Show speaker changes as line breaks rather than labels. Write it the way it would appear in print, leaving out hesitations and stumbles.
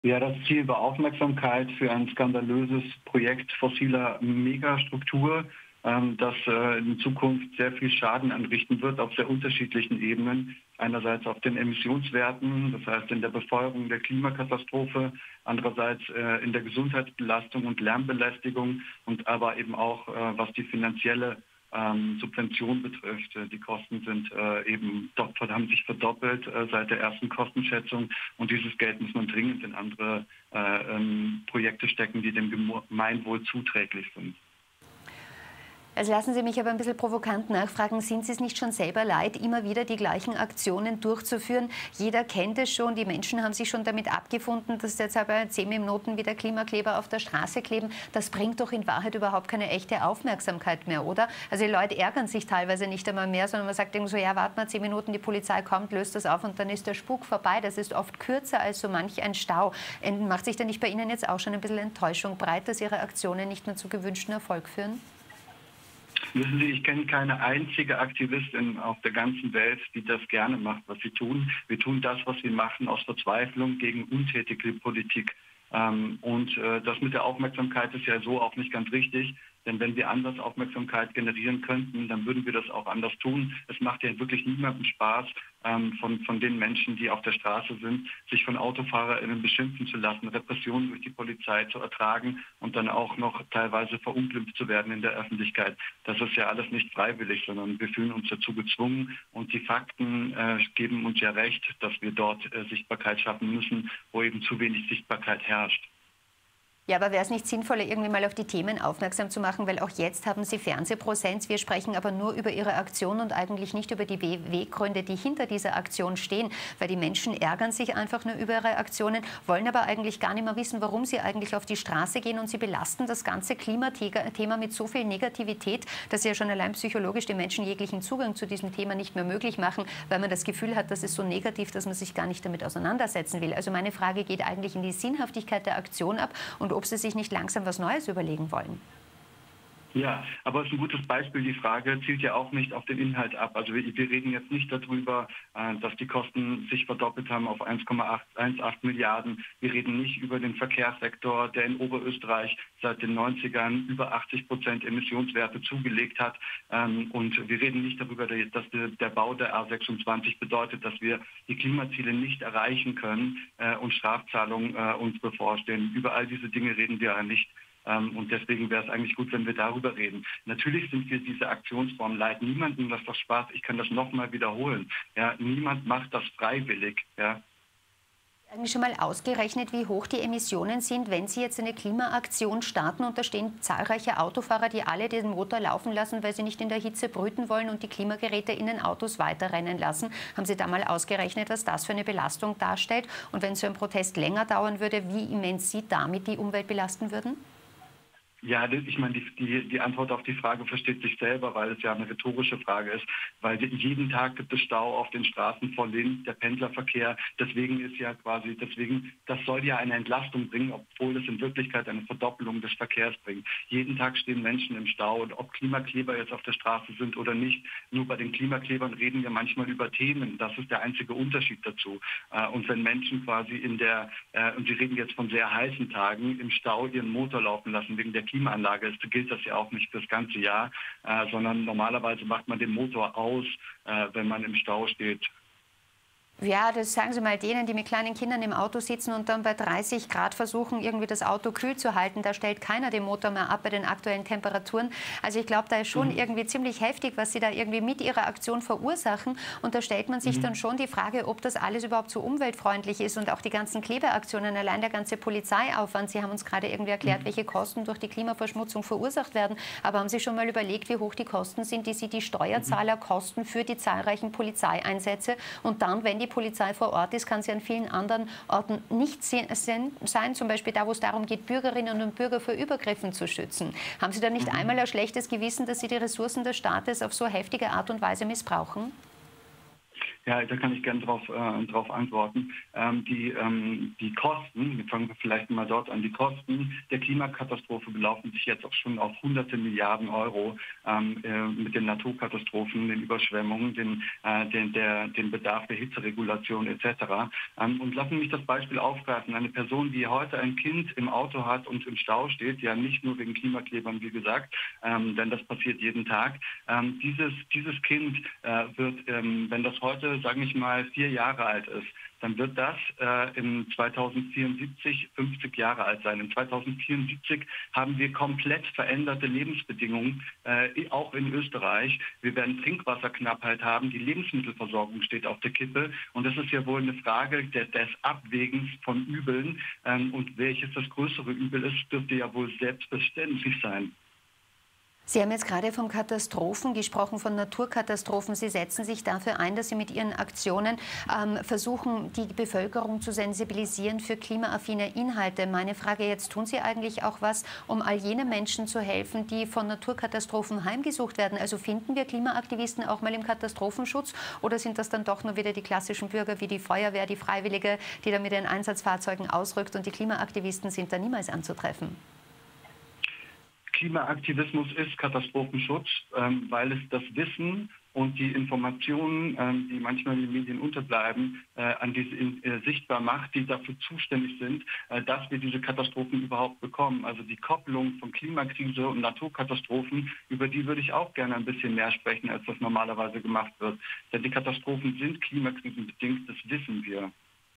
Ja, das Ziel war Aufmerksamkeit für ein skandalöses Projekt fossiler Megastruktur, das in Zukunft sehr viel Schaden anrichten wird auf sehr unterschiedlichen Ebenen. Einerseits auf den Emissionswerten, das heißt in der Befeuerung der Klimakatastrophe, andererseits in der Gesundheitsbelastung und Lärmbelästigung und aber eben auch was die finanzielle Subvention betrifft. Die Kosten sind haben sich verdoppelt seit der ersten Kostenschätzung und dieses Geld muss man dringend in andere Projekte stecken, die dem Gemeinwohl zuträglich sind.
Also lassen Sie mich aber ein bisschen provokant nachfragen, sind Sie es nicht schon selber leid, immer wieder die gleichen Aktionen durchzuführen? Jeder kennt es schon, die Menschen haben sich schon damit abgefunden, dass jetzt aber 10 Minuten wieder Klimakleber auf der Straße kleben. Das bringt doch in Wahrheit überhaupt keine echte Aufmerksamkeit mehr, oder? Also die Leute ärgern sich teilweise nicht einmal mehr, sondern man sagt irgendwie so, ja, warten wir 10 Minuten, die Polizei kommt, löst das auf und dann ist der Spuk vorbei. Das ist oft kürzer als so manch ein Stau. Macht sich da nicht bei Ihnen jetzt auch schon ein bisschen Enttäuschung breit, dass Ihre Aktionen nicht mehr zu gewünschten Erfolg führen?
Wissen Sie, ich kenne keine einzige Aktivistin auf der ganzen Welt, die das gerne macht, was sie tun. Wir tun das, was wir machen, aus Verzweiflung gegen untätige Politik. Das mit der Aufmerksamkeit ist ja so auch nicht ganz richtig. Denn wenn wir anders Aufmerksamkeit generieren könnten, dann würden wir das auch anders tun. Es macht ja wirklich niemandem Spaß, von den Menschen, die auf der Straße sind, sich von AutofahrerInnen beschimpfen zu lassen, Repressionen durch die Polizei zu ertragen und dann auch noch teilweise verunglimpft zu werden in der Öffentlichkeit. Das ist ja alles nicht freiwillig, sondern wir fühlen uns dazu gezwungen. Und die Fakten geben uns ja recht, dass wir dort Sichtbarkeit schaffen müssen, wo eben zu wenig Sichtbarkeit herrscht.
Ja, aber wäre es nicht sinnvoller, irgendwie mal auf die Themen aufmerksam zu machen, weil auch jetzt haben Sie Fernsehpräsenz. Wir sprechen aber nur über Ihre Aktion und eigentlich nicht über die Beweggründe, die hinter dieser Aktion stehen, weil die Menschen ärgern sich einfach nur über ihre Aktionen, wollen aber eigentlich gar nicht mehr wissen, warum sie eigentlich auf die Straße gehen und sie belasten das ganze Klimathema mit so viel Negativität, dass sie ja schon allein psychologisch den Menschen jeglichen Zugang zu diesem Thema nicht mehr möglich machen, weil man das Gefühl hat, das ist so negativ, dass man sich gar nicht damit auseinandersetzen will. Also meine Frage geht eigentlich in die Sinnhaftigkeit der Aktion ab und ob Sie sich nicht langsam was Neues überlegen wollen.
Ja, aber es ist ein gutes Beispiel. Die Frage zielt ja auch nicht auf den Inhalt ab. Also wir reden jetzt nicht darüber, dass die Kosten sich verdoppelt haben auf 1,18 Milliarden. Wir reden nicht über den Verkehrssektor, der in Oberösterreich seit den 90ern über 80% Emissionswerte zugelegt hat. Und wir reden nicht darüber, dass der Bau der A26 bedeutet, dass wir die Klimaziele nicht erreichen können und Strafzahlungen uns bevorstehen. Über all diese Dinge reden wir ja nicht. Und deswegen wäre es eigentlich gut, wenn wir darüber reden. Natürlich sind wir diese Aktionsform leid. Niemandem macht das Spaß. Ich kann das nochmal wiederholen. Ja, niemand macht das freiwillig. Ja.
Eigentlich schon mal ausgerechnet, wie hoch die Emissionen sind, wenn Sie jetzt eine Klimaaktion starten und da stehen zahlreiche Autofahrer, die alle den Motor laufen lassen, weil sie nicht in der Hitze brüten wollen und die Klimageräte in den Autos weiterrennen lassen. Haben Sie da mal ausgerechnet, was das für eine Belastung darstellt? Und wenn so ein Protest länger dauern würde, wie immens Sie damit die Umwelt belasten würden?
Ja, ich meine, die Antwort auf die Frage versteht sich selber, weil es ja eine rhetorische Frage ist. Weil jeden Tag gibt es Stau auf den Straßen vor Linz, der Pendlerverkehr. Das soll ja eine Entlastung bringen, obwohl es in Wirklichkeit eine Verdoppelung des Verkehrs bringt. Jeden Tag stehen Menschen im Stau und ob Klimakleber jetzt auf der Straße sind oder nicht. Nur bei den Klimaklebern reden wir manchmal über Themen. Das ist der einzige Unterschied dazu. Und wenn Menschen quasi und Sie reden jetzt von sehr heißen Tagen, im Stau ihren Motor laufen lassen wegen der Klimaanlage ist, gilt das ja auch nicht fürs ganze Jahr, sondern normalerweise macht man den Motor aus, wenn man im Stau steht.
Ja, das sagen Sie mal denen, die mit kleinen Kindern im Auto sitzen und dann bei 30 Grad versuchen, irgendwie das Auto kühl zu halten. Da stellt keiner den Motor mehr ab bei den aktuellen Temperaturen. Also ich glaube, da ist schon irgendwie ziemlich heftig, was Sie da irgendwie mit Ihrer Aktion verursachen. Und da stellt man sich dann schon die Frage, ob das alles überhaupt so umweltfreundlich ist und auch die ganzen Klebeaktionen, allein der ganze Polizeiaufwand. Sie haben uns gerade irgendwie erklärt, welche Kosten durch die Klimaverschmutzung verursacht werden. Aber haben Sie schon mal überlegt, wie hoch die Kosten sind, die Sie die Steuerzahler kosten für die zahlreichen Polizeieinsätze? Und dann, wenn die Polizei vor Ort ist, kann sie an vielen anderen Orten nicht sein, zum Beispiel da, wo es darum geht, Bürgerinnen und Bürger vor Übergriffen zu schützen. Haben Sie da nicht einmal ein schlechtes Gewissen, dass Sie die Ressourcen des Staates auf so heftige Art und Weise missbrauchen?
Ja, da kann ich gerne drauf antworten. Die Kosten, wir fangen vielleicht mal dort an, die Kosten der Klimakatastrophe belaufen sich jetzt auch schon auf hunderte Milliarden Euro mit den Naturkatastrophen, den Überschwemmungen, den Bedarf der Hitzeregulation etc. Und lassen mich das Beispiel aufgreifen. Eine Person, die heute ein Kind im Auto hat und im Stau steht, ja nicht nur wegen Klimaklebern, wie gesagt, denn das passiert jeden Tag. Dieses Kind wird, wenn das heute, sage ich mal, 4 Jahre alt ist, dann wird das im 2074 50 Jahre alt sein. Im 2074 haben wir komplett veränderte Lebensbedingungen, auch in Österreich. Wir werden Trinkwasserknappheit haben, die Lebensmittelversorgung steht auf der Kippe. Und das ist ja wohl eine Frage des Abwägens von Übeln. Und welches das größere Übel ist, dürfte ja wohl selbstverständlich sein.
Sie haben jetzt gerade von Katastrophen gesprochen, von Naturkatastrophen. Sie setzen sich dafür ein, dass Sie mit Ihren Aktionen versuchen, die Bevölkerung zu sensibilisieren für klimaaffine Inhalte. Meine Frage jetzt, tun Sie eigentlich auch was, um all jenen Menschen zu helfen, die von Naturkatastrophen heimgesucht werden? Also finden wir Klimaaktivisten auch mal im Katastrophenschutz oder sind das dann doch nur wieder die klassischen Bürger wie die Feuerwehr, die Freiwillige, die dann mit den Einsatzfahrzeugen ausrückt und die Klimaaktivisten sind da niemals anzutreffen?
Klimaaktivismus ist Katastrophenschutz, weil es das Wissen und die Informationen, die manchmal in den Medien unterbleiben, an diese sichtbar macht, die dafür zuständig sind, dass wir diese Katastrophen überhaupt bekommen. Also die Kopplung von Klimakrise und Naturkatastrophen, über die würde ich auch gerne ein bisschen mehr sprechen, als das normalerweise gemacht wird. Denn die Katastrophen sind klimakrisenbedingt, das wissen wir.